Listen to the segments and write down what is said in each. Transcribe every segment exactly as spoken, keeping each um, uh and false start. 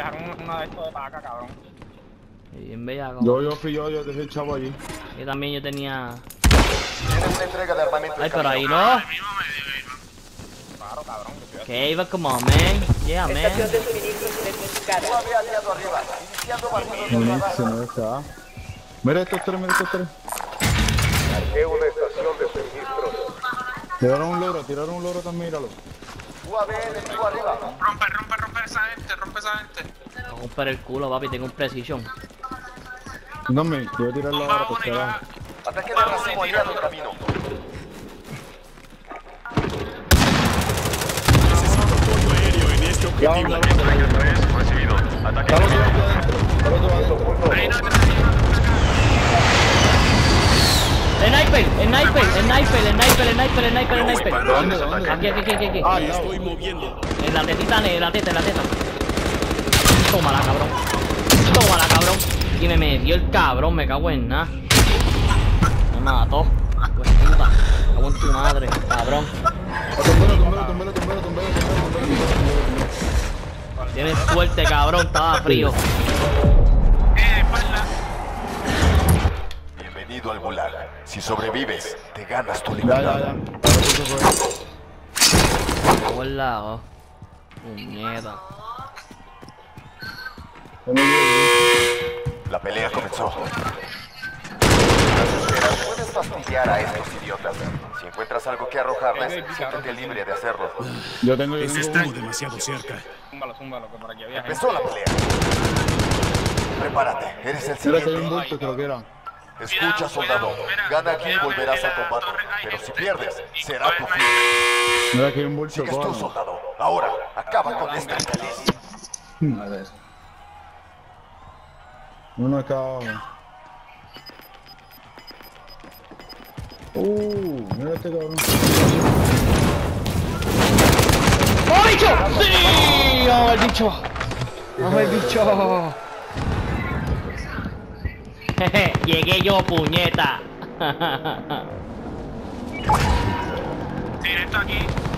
dejaron una de estos de paca, cabrón. Bien bellaco. Yo, yo fui yo, yo dejé el chavo allí. Yo también yo tenía... Tienes una entrega de armamento. Ay, pero ahí no. Claro, cabrón. Okay, but come on, man. Yeah, man. Estación de suministros identificada. Suave aliado arriba. Iniciando partido del radar. Se no está. Mira estos tres, mira estos tres. Marqué una estación de suministros. Tiraron un loro, tiraron un loro también, míralo. U A V enemigo arriba. Rompe, rompe, rompe esa gente, rompe esa gente. Voy a romper el culo, papi. Tengo un precision. No me, yo voy a tirarlo ahora por carajo. Ataque de racimo aliado en camino. Ya, vamos, Recibido. Ataque Estamos aquí adentro. Estamos adentro. El sniper, el sniper, el sniper, el sniper, el sniper, el sniper, el sniper. ¿Dónde, dónde? Aquí, aquí, aquí, aquí, aquí. Ah, ya. Estoy moviendo. En la tetita, en la teta, en la teta. Tómala, cabrón. Tómala, cabrón. Y me metió el cabrón, me cago en nada. Me mató. Pues puta. Me cago en tu madre, cabrón. Tumbelo, tumbelo, tumbelo, tumbelo, tumbelo, tumbelo. Tienes suerte, cabrón, estaba frío. Eh, espalda. Bienvenido al Gulag. Si sobrevives, te ganas tu Ya, libertad. ya, ya. Me cago en la... Puñeta. La pelea comenzó. Puedes fastidiar a estos idiotas. Si encuentras algo que arrojarles, siéntete libre de hacerlo. Yo tengo, yo Es tengo estamos uno. demasiado cerca. Zúmbalo, zúmbalo, que por aquí había gente. Empezó la pelea. Prepárate, eres el Mira que hay un siguiente. bulto, creo que era. Escucha, soldado. Gana aquí y volverás al combate. Pero si pierdes, será tu fin. Mira que hay un bulto, Sigues tú, cono. soldado. Ahora, acaba con esta infeliz. A ver. Uno acá abajo. Uh, mira este cabrón. ¡Oh, bicho! ¡Sí! ¡Oh, el bicho! ¡Oh, el bicho! Jeje, llegué yo, puñeta. Tiene esto aquí.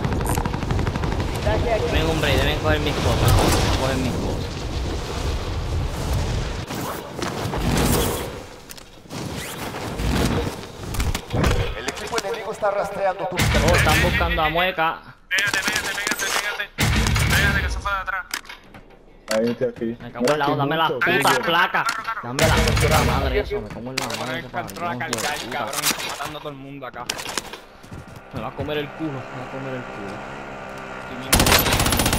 Ven, hombre, deben coger mis cosas. Coger mis cosas. El equipo enemigo está rastreando tu Oh, están buscando a Mueca. Pégate, pégate, pégate, pégate. Pégate que se fue de atrás. Ahí está aquí. Me cago en la dame las putas placas. Dame las putas madre eso, me cago en la Poner madre. el control a cargar, cabrón. Está matando a todo el mundo acá. Me va a comer el culo, me va a comer el culo. Estoy bien.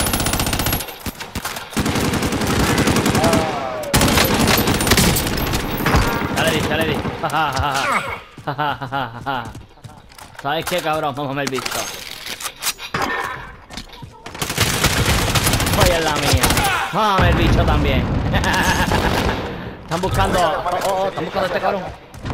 Dale, di, dale, di. ¿Sabes qué, cabrón? Vamos a ver el visto. Vaya la mía. Vamos a ver el bicho también. Están buscando. Oh, oh, están buscando a este cabrón.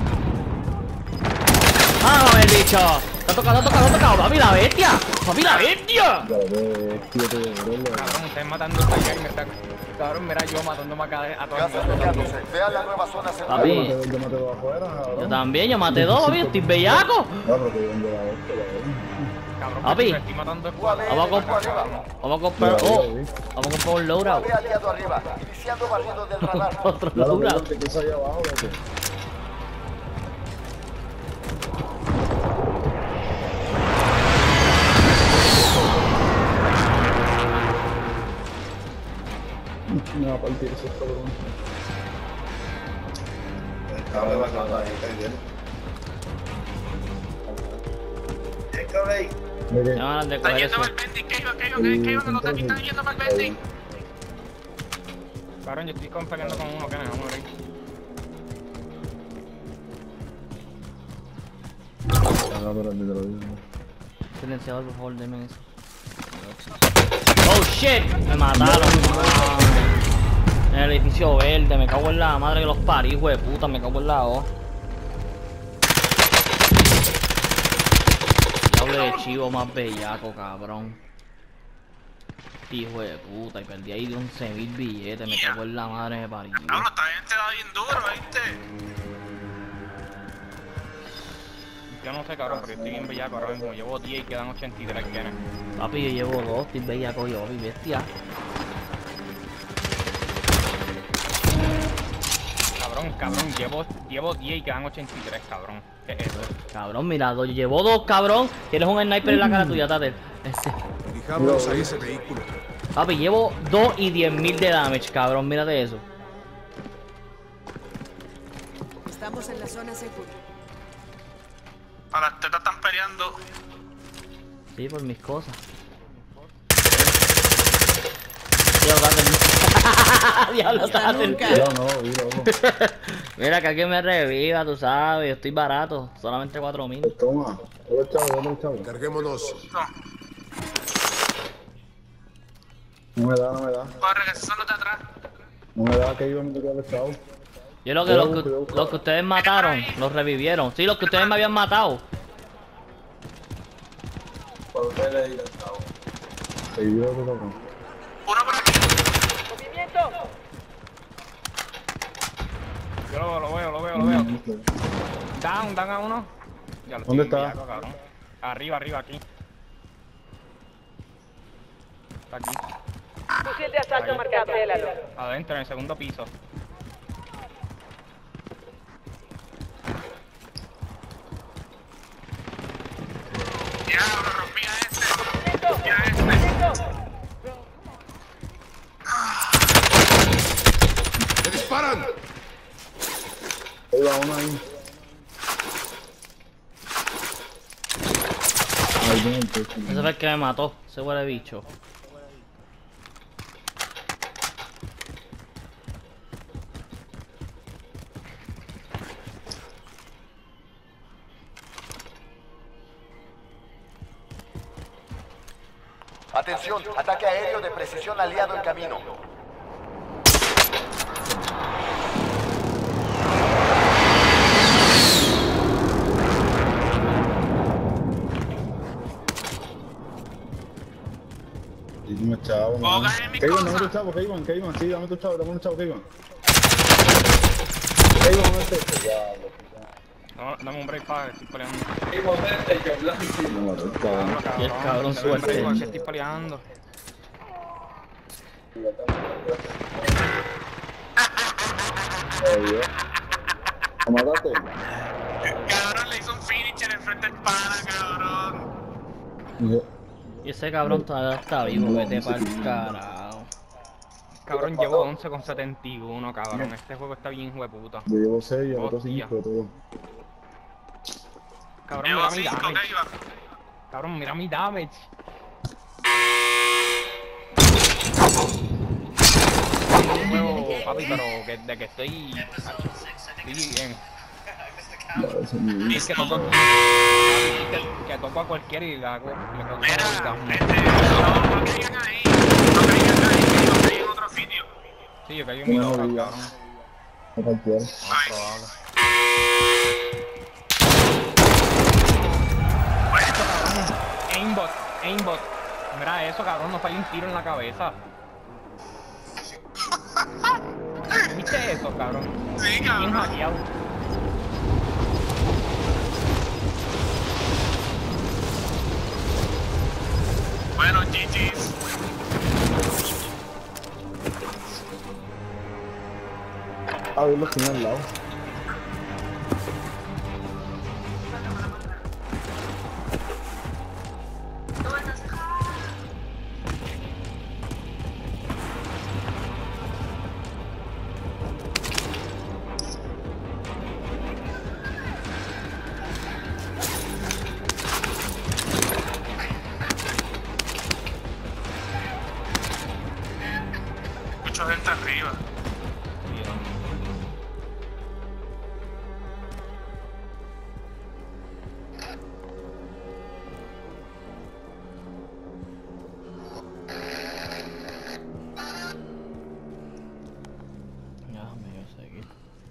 Vamos a ver el bicho. Está tocado, está tocado, está tocado. Papi la bestia. Papi la bestia. Cabrón, ustedes matando a esta gamer. está- Cabrón, mira yo matándome acá a todos. Gas despejándose. Ve a la nueva zona segura. Papi. Yo maté dos afuera, Yo cabrón. también, yo maté dos, papi. Estoy bellaco. Ah, pero que yo ando a este, cabrón. Cabrón, Papi. me estoy matando a U A V Vamos a enemigo comprar. arriba. Vamos a comprar. Oh, vamos a comprar un loadout. Ve aliado arriba. Iniciando barrido del radar. Otro Claro, mira loadout. que está ahí abajo, loco. Me va a partir ese cabrón. El cable va a acabar ahí, ¿entiendes? El cable ahí. Me van a de Están coger yendo eso. para el bending, que iban, que iban, que iban, que los de aquí están yendo para el bending. Cabrón, yo estoy con- peleando con uno que no, vamos a ver. Ah, pero te lo digo. Silenciador, por favor, deme eso. Oh shit, me mataron. En el edificio verde, me cago en la madre que los parí, hijo de puta, me cago en la O. Diablo de chivo más bellaco, cabrón. Hijo de puta, y perdí ahí de once mil billetes, me cago en la madre me parí. Cabrón, esta gente da bien duro, ¿viste? Yo no sé, cabrón, pero yo estoy bien bellaco ahora mismo. Llevo diez y quedan ochenta y tres quenes. Papi, yo llevo dos, estoy bellaco yo, papi, bestia. cabrón, llevo, llevo diez y quedan ochenta y tres, cabrón. ¿Qué es eso? Cabrón, mira, do- llevo dos, cabrón. Tienes un sniper en la cara tuya, Tate. Ese. Dirijamos a ese vehículo. Papi, llevo dos y diez mil de damage, cabrón. Mírate eso. Estamos en la zona segura. A las tetas están peleando. Sí, por mis cosas. Diablo, Tate. Diablo, Tate. Yo no, vi loco. Mira, que alguien me reviva, tú sabes. Yo estoy barato. Solamente cuatro mil. Toma. Dame el chavo, dame el chavo. Carguémonos. No me da, no me da. Corre, que son los de atrás. No me da que iba a meter el chavo. Yo lo que, los que, los que ustedes mataron, los revivieron. Sí, los que ustedes me habían matado. Se vio de loco. Uno por aquí. Yo lo, lo veo, lo veo, lo veo. Down, down a uno. Ya lo ¿Dónde estoy está? enviando, cabrón. Arriba, arriba, aquí. Está aquí. Fusil de asalto marcado. Célalo. Adentro, en el segundo piso. Diablo, rompí a este. Rompí a este. ¡Me disparan! Ahí va uno ahí. Ay, dentro. Ese fue el que me mató. Ese huele bicho. Atención, ataque aéreo de precisión aliado en camino. Dime chavo. Puedo no. caer en mi Que iban, cosa. dame tu chavo, que iban, que iban. Sí, dame tu chavo, dame un chavo, que iban. Que iban, dame este. Ya, No, dame un break para que estoy peleando. no, no, no, cabrón. Y el cabrón Dame un break suerte. porque estoy peleando. Ahí va. ¿Lo mataste? Cabrón, le hizo un finisher enfrente del pana, cabrón. Yo. Y ese cabrón todavía está vivo. Vete pa'l carajo. Cabrón, llevo once con setenta y uno, cabrón. Este juego está bien hueputa. Yo llevo seis y el otro Hostia. cinco, todo. Cabrón, Llevo mira mi cinco, damage. que iba. Cabrón, mira mi damage. Un juego, papi, pero que, de que estoy... Estoy en... Es que toco... Que, que toco a cualquiera y le hago... Le hago Mira, orgasmo. este, no, no caigan ahí. No caigan ahí, que no caigan en otro sitio. Sí, yo caí en mi No, loca, ya. cabrón. No cualquiera. Más probable. Aimbot, aimbot. Mira eso, cabrón, nos falla un tiro en la cabeza. ¿Viste eso, cabrón? Sí, Bien cabrón. hackeado. Bueno, G G's. A ver, los tiene al lado. Mucha gente arriba. Ya, me voy a seguir.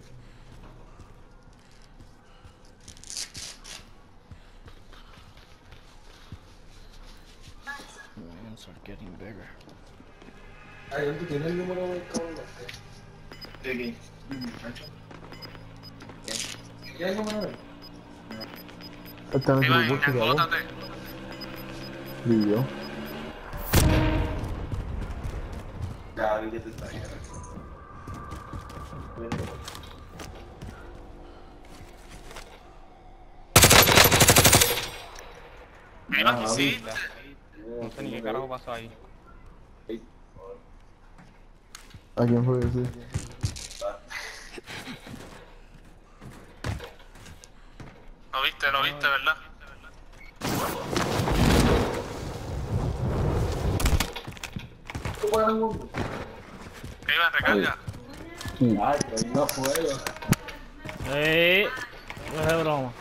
Hands are getting bigger. Está en Iba el en grupo, que hago. bótate. Vivió. Iba, ¿qué hiciste? No sé ni qué carajo pasó ahí. ¿A quién fue ese? Lo viste, lo viste, ¿verdad? ¿Qué iba? Recarga. Eh, no es broma.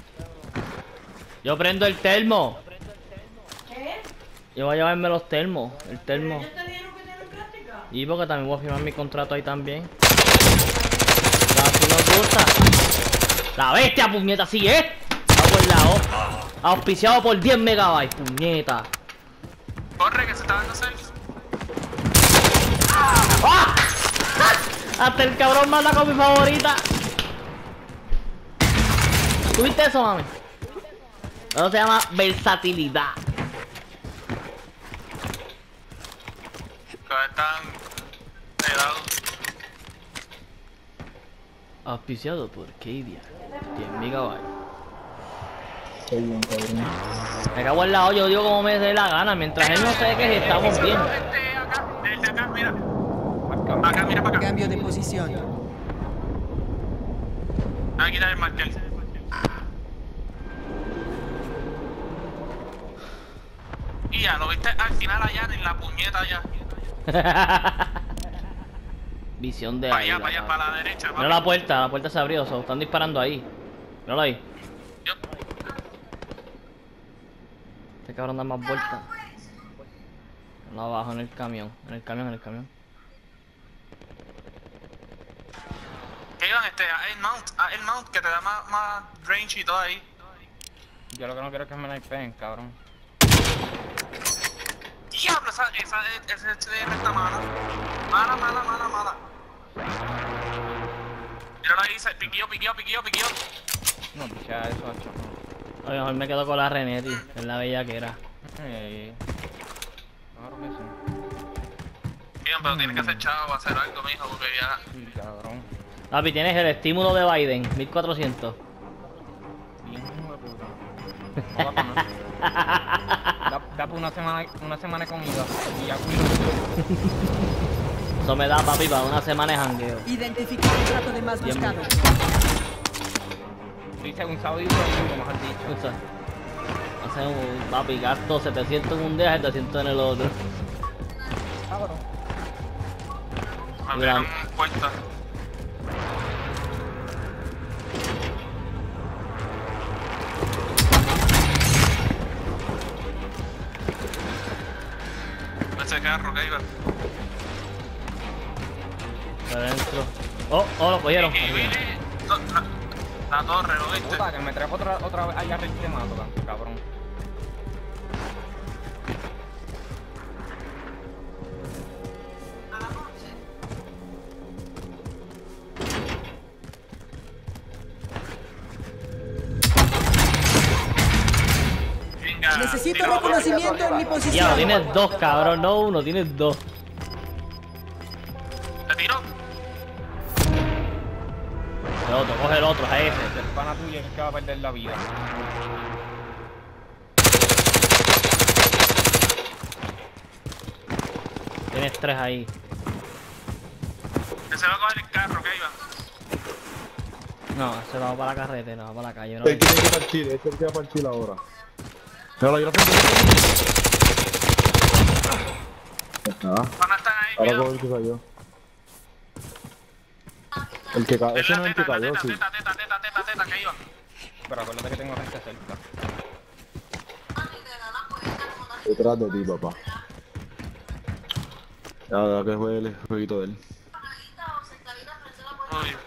Yo prendo el termo. ¿Qué? Yo voy a llevarme los termos. El termo. ¿Ya te dieron que tienes práctica? Y porque también voy a firmar mi contrato ahí también. Así nos gusta. La bestia, puñeta, sí, ¿eh? Vamos al lado. Auspiciado por diez megabytes, puñeta. Corre, que se está dando seis. ¡Ah! Hasta el cabrón manda con mi favorita. ¿Tuviste eso, mami? Eso se llama versatilidad. Que están pegados. Auspiciado por Kadia. diez megabytes. Está bien, cabrón. Me cago en la olla, yo digo como me dé la gana. Mientras él no se queje, estamos bien. Este, acá, el de acá, mira. Acá, mira para acá. Cambio de posición. Voy a quitar el marker. Y ya, lo viste al final allá en la puñeta allá. Visión de Para ahí. allá, para allá, para la derecha. Mira la puerta, la puerta se abrió, so, están disparando ahí. Míralo ahí. Yup. Este cabrón da más vueltas. No, abajo en el camión, en el camión, en el camión. Que iban este, a el mount, a el mount que te da más, más range y todo ahí. Yo lo que no quiero es que me snipeen, cabrón. Diablo, esa, esa, esa, esa está mala. Mala, mala, mala, mala. Míralo ahí, se piquillo, piquillo, piquillo, piquillo. No, picha, eso, hacho. A lo mejor me quedo con la Renetti, que es la bella que era. Eh, claro que sí. Bien, pero tienes que hacer chavo, hacer algo, mijo, porque ya. Sí, cabrón. Papi, tienes el estímulo de Biden, mil cuatrocientos. Bien, hijo de puta. No va a comer. Da, da por una semana, una semana de comida y ya cuido. Eso me da, papi, para una semana de jangueo. Identificar el trato de más Bien. buscado. Dice un sábado y un domingo, mejor dicho. Escucha. Hace un papi, gasto setecientos en un día, setecientos en el otro. Cabrón. Abrieron puertas. Ese carro que iba. Para adentro. Oh, oh, lo cogieron. Y viene la, la torre, ¿lo viste? Puta, que me trepo otra, otra vez allá arriba y te mato, cabrón. Venga, Necesito tiro. reconocimiento en mi Ya, posición. tienes dos, cabrón, no uno, tienes dos. ¿Te tiro? El otro, coge el otro, a ese. El pana tuyo es el que va a perder la vida. Tienes tres ahí. Que se va a coger el carro que iba. No, se va para la carretera, va para la calle. ¿No? Él tiene que partir, este es el que va a partir ahora. Míralo, yo lo frente. Ah, Van a estar ahí, ahora cuidado. coge el que cayó. El que cayó, ese En no la es el que teta, en la cayó, teta, sí. teta, teta, teta, teta, teta, que iba. Pero acuérdate que tengo gente cerca. Detrás de ti, papá. Ya, ya que juegue el jueguito de él. Uy.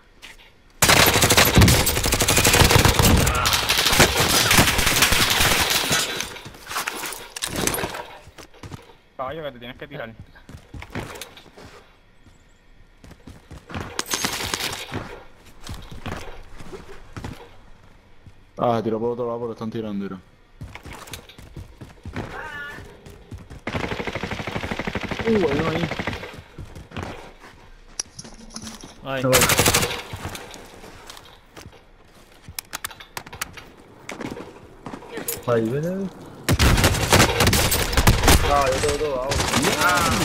Caballo, que te tienes que tirar. Ah, se tiró por otro lado porque están tirando, mira. Uh, bueno ahí. Ay. Se va. Ahí, ven, ven. Ah, yo tengo todo ahora. Ah,